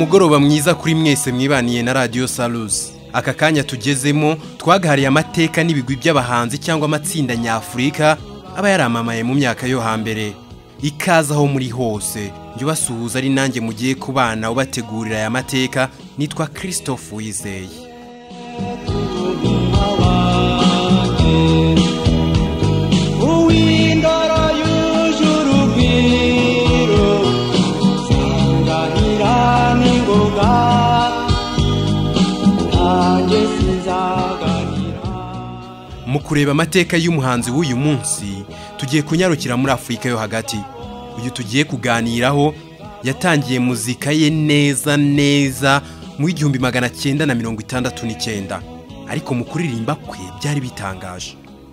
Umugoroba mwiza kuri mwese mwibaniye na Radio Salus. Aka kanya tugezemo twagahariye amateka n'ibigwi by'abahanzi cyangwa amatsinda nyafurika aba yaramamaye mu myaka yo hambere. Ikaza aho muri hose. Njye basuhuza ari nanjye mugiye kubana ubategurira aya mateka. Nitwa Christophe Wizeye. Mu kureba amateka y'umuhanzi w'uyu munsi tugiye kunyarukira muri Afrika yo hagati. Uyu tugiye kuganiraho yatangiye muzika ye neza mu 1969 ariko mu kuririmba kwe byari bitangaje.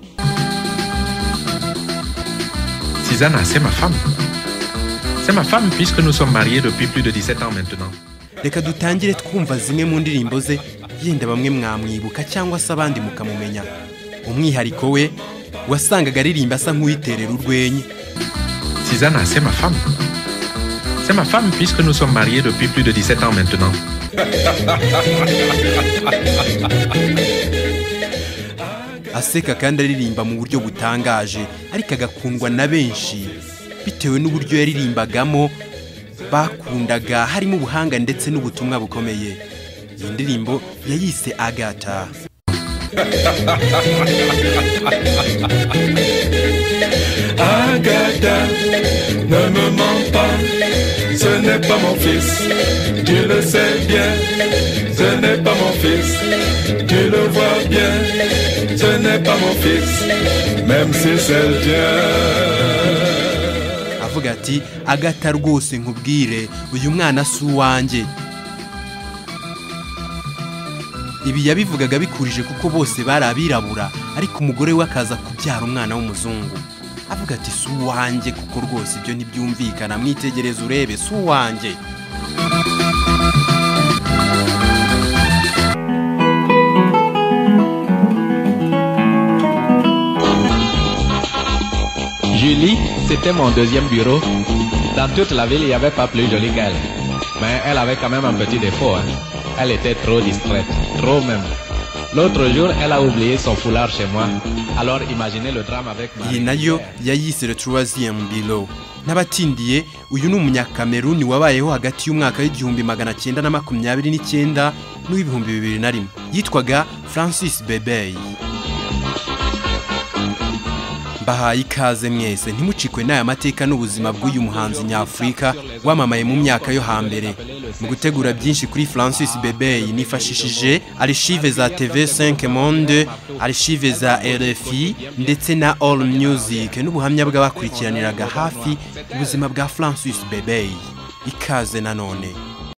Susanna, c'est ma femme. C'est ma femme puisque nous sommes mariés depuis plus de 17 ans maintenant. Reka dutangire twumva zimwe mu ndirimbo ze yenda bamwe mwamwibuka cyangwa se abandi mukamumenya. Umwihariko we wasangaga aririmba asa nk'uyiterera urwenye. Susanna, c'est ma femme. C'est ma femme puisque nous sommes mariés depuis plus de 17 ans maintenant. Aseka kandi aririmba mu buryo butangaje ariko agakundwa na benshi bitewe n'uburyo yaririmbagamo bakundaga harimo ubuhanga ndetse n'ubutumwa bukomeye. Iyi ndirimbo yayise Agatha. Agatha, ne me mens pas, ce n'est pas mon fils, tu le sais bien, ce n'est pas mon fils, tu le vois bien, ce n'est pas mon fils, même si c'est le tien. Avuga ati Agatha rwose nkubwire uyu mwana si uwanjye. Ibi yabivugaga bikurije kuko bose bari abirabura ariko umugore we akaza kubyara umwana w'umuzungu. Avuga ati si uwanjye kuko rwose ibyo ntibyumvikana, mwitegereze urebe si uwanjye. Julie, c'était mon deuxième bureau. Dans toute la ville, il n'y avait pas plus jolie qu'elle. Mais elle avait quand même un petit défaut. Elle était trop distraite, trop même. L'autre jour, elle a oublié son foulard chez moi. Alors imaginez le drame avec ma... Iyi nayo yayise le troisième bureau. N'abatindiye uyu ni umunyakameruni wabayeho hagati y'umwaka w'1929 n'2021. Yitwaga Francis Bebey. Bahaye ikaze mwese ntimucikwe n'aya mateka n'ubuzima bw'uyu muhanzi nyafurika wamamaye mu myaka yo hambere. Mu gutegura byinshi kuri Francis Bebey nifashishije archive za TV5 Monde, archive za RFI ndetse na All Music n'ubuhamya bw'abakurikiraniraga hafi ubuzima bwa Francis Bebey. Ikaze nanone.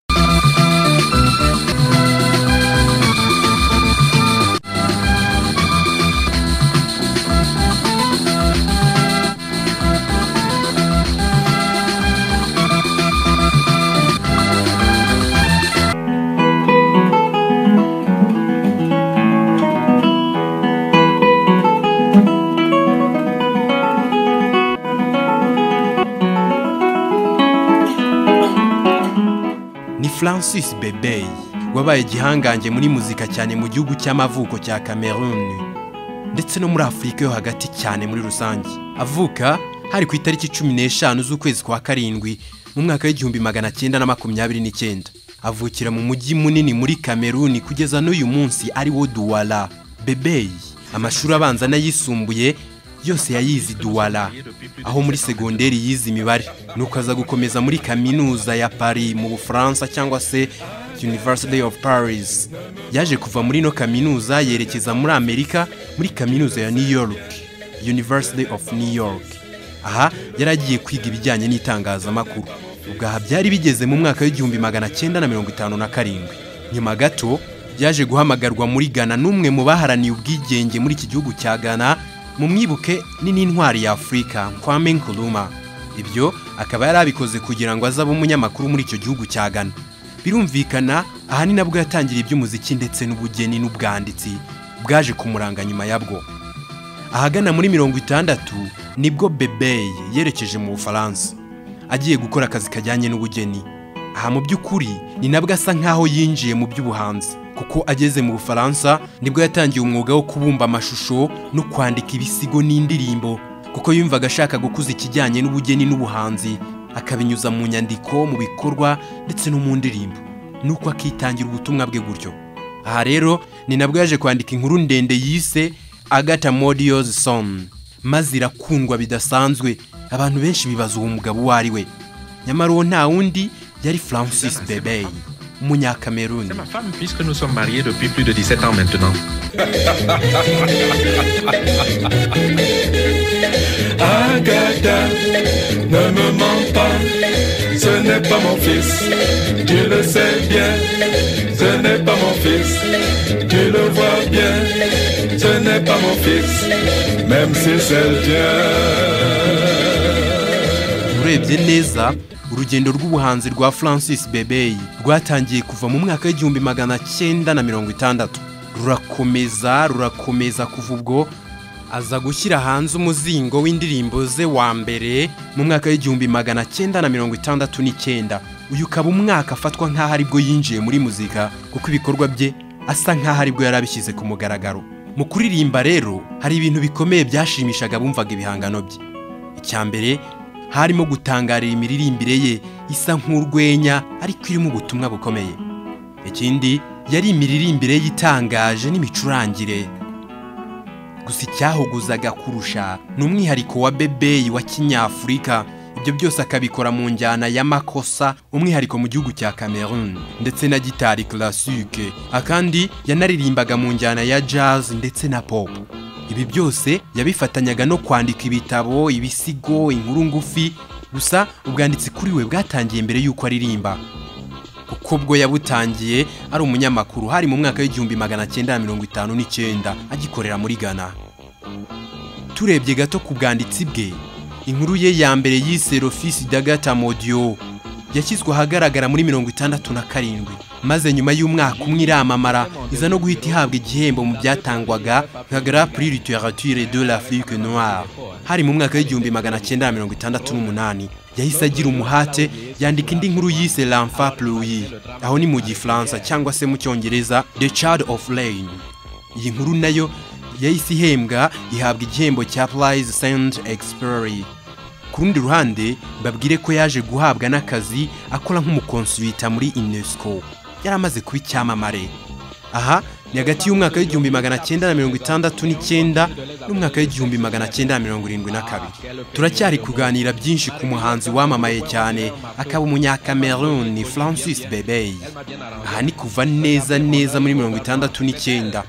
Francis Bebey wabaye gihangange muri muzika cyane mu gihugu cy'amavuko cya Cameroon ndetse no muri Afrika yo hagati cyane muri rusange. Avuka hari ku itariki 15 z'ukwezi kwa karindwi mu mwaka w'1929. Avukira mu mujyi munini muri Cameroon kugeza n'uyu munsi ari wo Douala. Bebey amashuri abanza n'ayisumbuye yose yayizi Douala, aho muri segonderi yize imibare nuko aza gukomeza muri kaminuza ya Paris mu Bufaransa cyangwa se University of Paris. Yaje kuva muri no kaminuza yerekeza muri Amerika muri kaminuza ya New York, University of New York. Aha yaragiye kwiga ibijyanye n'itangazamakuru. Ubwo byari bigeze mu mwaka w'1957. Nyuma gato yaje guhamagarwa muri Ghana n'umwe mu baharaniye ubwigenge muri iki gihugu cya Ghana mu mwibuke n'intwari ya Afrika Kwame Nkrumah. Ibyo akaba yarabikoze kugira ngo azabe umunyamakuru muri icyo gihugu cya Ghana. Birumvikana aha ni nabwo yatangira iby'umuziki ndetse n'ubugeni n'ubwanditsi bwaje kumuranga nyuma yabwo. Ahagana muri 60 nibwo Bebey yerekeje mu Bufaransa agiye gukora akazi kajyanye n'ubugeni. aha mu by'ukuri ni nabwo asa nkaho yinjiye mu by'ubuhanzi, kuko ageze mu Bufaransa nibwo yatangiye umwuga wo kubumba amashusho no kwandika ibisigo n'indirimbo, kuko yumvaga ashaka gukuza ikijyanye n'ubugeni n'ubuhanzi, akabinyuza mu nyandiko, mu bikorwa ndetse no mu ndirimbo, nuko akitangira ubutumwa bwe gutyo. Aha rero ni nabwo yaje kwandika inkuru ndende yise Agatha Modio's Son, maze irakundwa bidasanzwe. Abantu benshi bibaza uwo mugabo uwo ari we, nyamara uwo nta wundi yari Francis Bebey, umunyakameruni. C'est ma femme puisque nous sommes mariés depuis plus de 17 ans maintenant. Agatha, ne me mens pas, ce n'est pas mon fils, tu le sais bien, ce n'est pas mon fils, tu le vois bien, ce n'est pas mon fils, même si c'est le tien. Urebye neza urugendo rw'ubuhanzi rwa Francis Bebey rwatangiye kuva mu mwaka w'1960, rurakomeza kuva ubwo aza gushyira hanze umuzingo w'indirimbo ze wa mbere mu mwaka w'1969. Uyu ukaba umwaka afatwa nk'aho aribwo yinjiye muri muzika, kuko ibikorwa bye asa nk'aho aribwo yarabishyize ku mugaragaro. Mu kuririmba rero hari ibintu bikomeye byashimishaga bumvaga ibihangano bye. Icyambere harimo gutangarira imiririmbire ye isa nk'urwenya ariko irimo ubutumwa bukomeye. Ikindi yari imiririmbire yitangaje n'imicurangire. Gusa icyahuguzaga kurusha ni umwihariko wa Bebey wa Kinyafurika. Ibyo byose akabikora mu njyana y'amakosa, umwihariko mu gihugu cya Cameroon, ndetse na gitari classique. Akandi yanaririmbaga mu njyana ya jazz ndetse na pop. Ibi byose yabifatanyaga no kwandika ibitabo, ibisigo, inkuru ngufi. Gusa ubwanditsi kuri we bwatangiye mbere yuko aririmba, kuko bwo yabutangiye ari umunyamakuru hari mu mwaka w'1959 agikorera muri Ghana. Turebye gato ku bwanditsi bwe, inkuru ye ya mbere yise L'Office d'Agatha Modio yashyizwe ahagaragara muri 1967, maze nyuma y'umwaka umwe iramamara, iza no guhita ihabwa igihembo mu byatangwaga nka Grand Prix Littérature de l'Afrique Noire hari mu mwaka w'1968. Yahise agira umuhate yandika indi nkuru yise L'Enfant Pleuri, aho ni mu Gifaransa cyangwa se mu Cyongereza The Child of Rain. Iyi nkuru nayo yahise ihembwa, ihabwa igihembo cya Prize Saint-Exupéry. Ku rundi ruhande babwire ko yaje guhabwa n'akazi akora nk'umukonsulita muri UNESCO, yaramaze kuba icyamamare. Aha ni hagati y'umwaka w'1969 n'umwaka w'1972. Turacyari kuganira byinshi ku muhanzi wamamaye cyane akaba umunyakameruni Francis Bebey. Aha ni kuva neza muri 1969.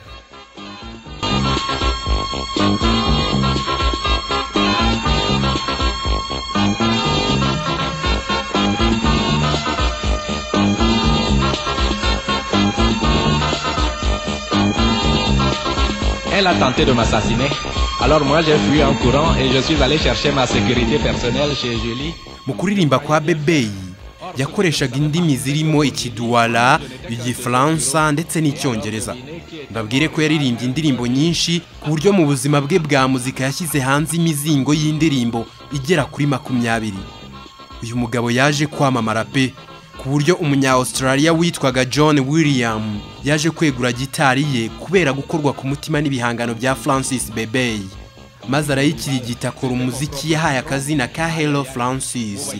Elle a tenté de m'assassiner. Alors moi j'ai fui en courant et je suis allé chercher ma sécurité personnelle chez Julie. Mu kuririmba kwa Bebey yakoreshaga indimi zirimo Ikiduwala, Igifaransa ndetse n'Icyongereza. Ndabwire ko yaririmbye indirimbo nyinshi ku buryo mu buzima bwe bwa muzika yashyize hanze imizingo y'indirimbo igera kuri 20. Uyu mugabo yaje kwamamara pe, ku buryo umunya-Australia witwaga John William yaje kwegura gitari ye kubera gukorwa ku mutima n'ibihangano bya Francis Bebey, maze arayikirigita akora umuziki yahaye akazina ka Hello Francis.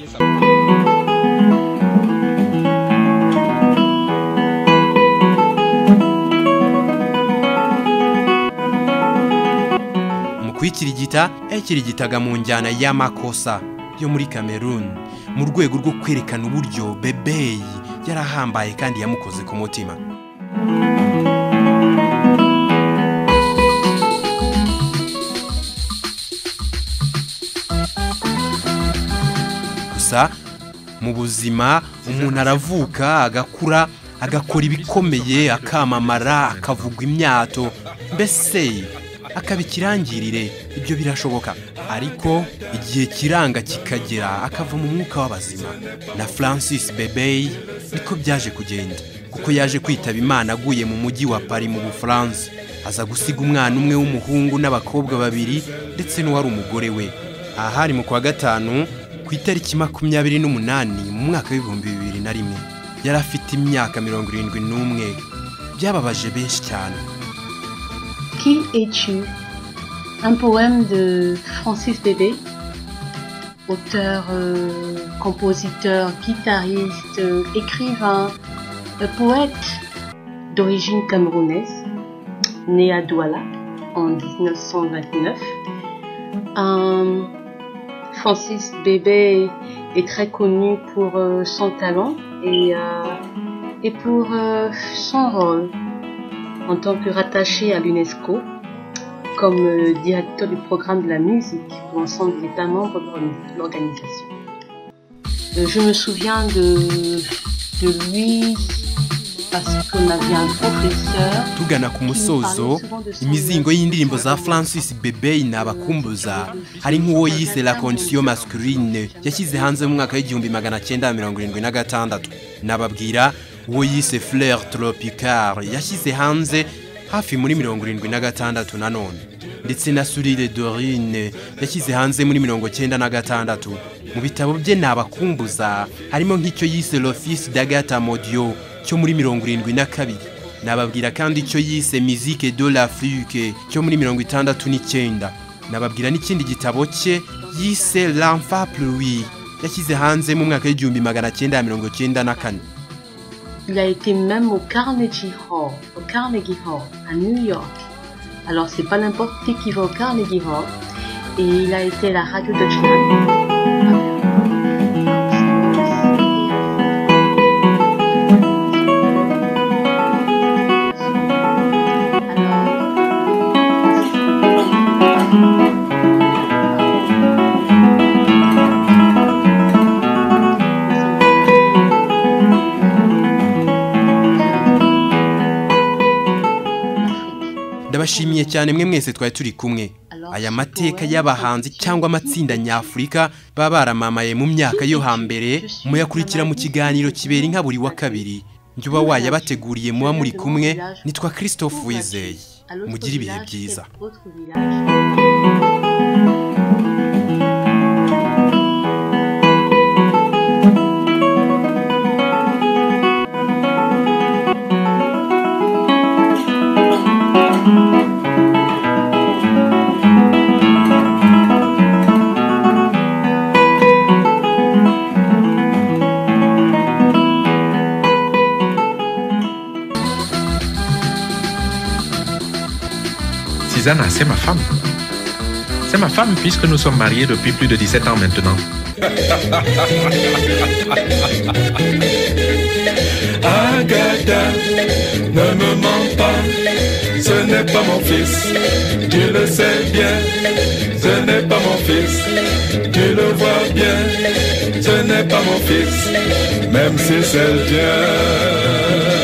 Mu kwikirigita yakirigitaga mu njyana y'amakosa yo muri Cameroon, mu rwego rwo kwerekana uburyo Bebey yarahambaye kandi yamukoze ku mutima. Gusa mu buzima umuntu aravuka, agakura, agakora ibikomeye, akamamara, akavugwa imyato, mbese akabikirangirire. Ibyo birashoboka, ariko igihe kiranga kikagera akava mu mwuka w'abazima. Na Francis Bebey niko byaje kugenda, kuko yaje kwitaba Imana aguye mu mujyi wa Paris mu Bufaransa. Aza gusiga umwana umwe w'umuhungu n'abakobwa 2 ndetse n'uwari umugore we. Aha hari mu kwa gatanu ku itariki 28 mu mwaka w'ibihumbi 2001 yari afite imyaka 71. Byababaje benshi cyane. Qui es-tu? Un poème de Francis Bébé, auteur, compositeur, guitariste, écrivain, poète d'origine camerounaise, né à Douala en 1929. Francis Bébé est très connu pour son talent et pour son rôle en tant que rattaché à l'UNESCO comme directeur du programme de la musique pour l'ensemble des États membres de l'organisation. Je me souviens de lui parce qu'on avait un professeur. Tugana ku musozo, imizingo y'indirimbo za Francis Bébé inabakumbuza hari nk'uwo yise La Condition Masculine yashyize hanze mu mwaka w'1976. Nababwira uwo yise Fleur Tropicale yashyize hanze hafi muri 76 nanone, ndetse na Sourire Dorine yashyize hanze muri 96. Mu bitabo bye nabakumbuza harimo nk'icyo yise L'Office d'Agatha Modio cyo muri 72. Nababwira kandi icyo yise Musique de l'Afrique cyo muri 69. Nababwira n'ikindi gitabo cye yise L'Enfant Pluie yashyize hanze mu mwaka w'1994. Il a été même au Carnegie Hall à New York. Alors c'est pas n'importe qui va au Carnegie Hall. Et il a été à la Radio Deutschland. Ndabashimiye cyane mwe mwese twari turi kumwe. Aya mateka y'abahanzi cyangwa amatsinda nyafurika baba baramamaye mu myaka yo hambere muyakurikira mu kiganiro kibera inka buri wa kabiri. Njye wayabateguriye muba muri kumwe, nitwa Christophe Wizeye. Mugire ibihe byiza. Susanna, c'est ma femme. C'est ma femme puisque nous sommes mariés depuis plus de 17 ans maintenant. Agatha, ne me mens pas, ce n'est pas mon fils, tu le sais bien, ce n'est pas mon fils, tu le vois bien, ce n'est pas mon fils, même si c'est le tien.